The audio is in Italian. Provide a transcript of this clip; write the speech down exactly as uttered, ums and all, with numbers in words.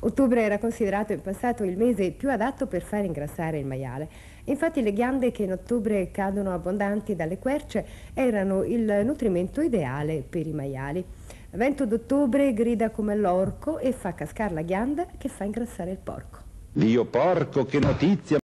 Ottobre era considerato in passato il mese più adatto per far ingrassare il maiale. Infatti le ghiande che in ottobre cadono abbondanti dalle querce erano il nutrimento ideale per i maiali. Vento d'ottobre grida come l'orco e fa cascare la ghianda che fa ingrassare il porco. Dio porco, che notizia!